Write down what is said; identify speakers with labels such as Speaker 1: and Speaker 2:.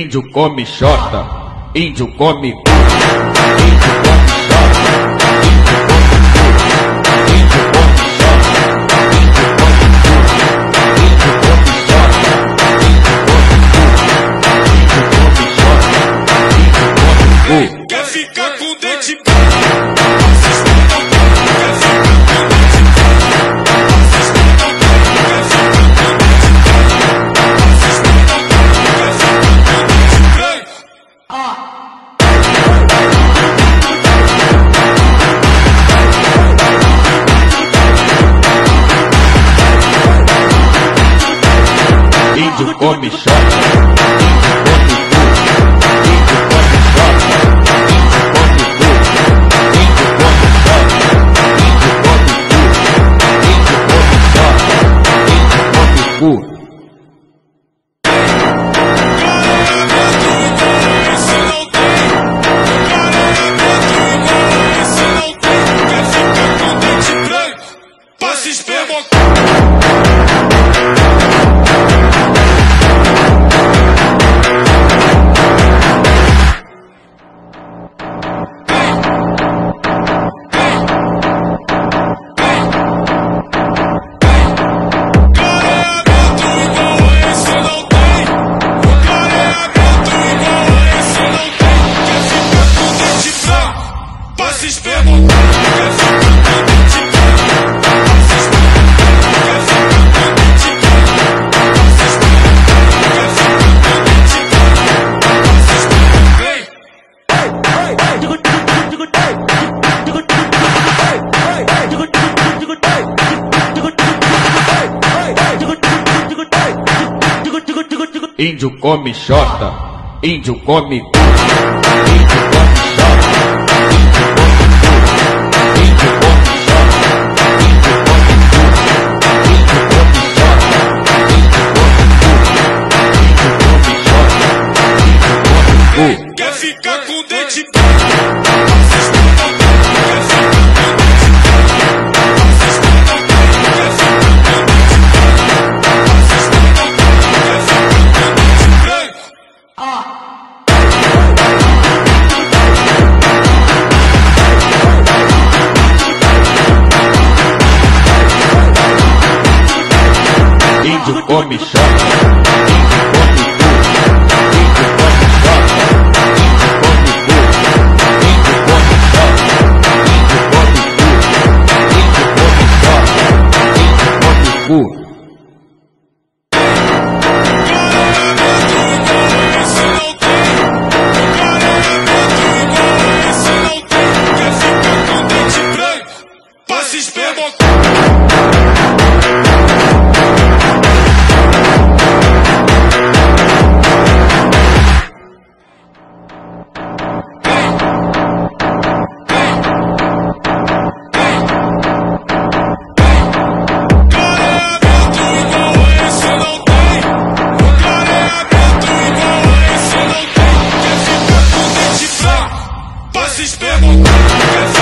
Speaker 1: Índio come xota, índio come cu, índio come xota, índio come xota, índio come cu, índio come xota, índio come xota, índio come cu.
Speaker 2: Quer ficar com dente
Speaker 1: Índio come xota, índio come cu, índio come xota, índio come cu, índio come xota, índio come cu, índio come xota, índio come cu. Índio come xota, índio come cu, índio come xota, índio come cu, índio come xota, índio come cu, índio come xota, índio come cu, índio come xota, índio come cu.
Speaker 2: Quer ficar com dente
Speaker 1: Índio come xota, índio come cu, índio come xota, índio come cu, índio come xota, índio come cu, índio come xota, índio come cu.
Speaker 2: Esperma.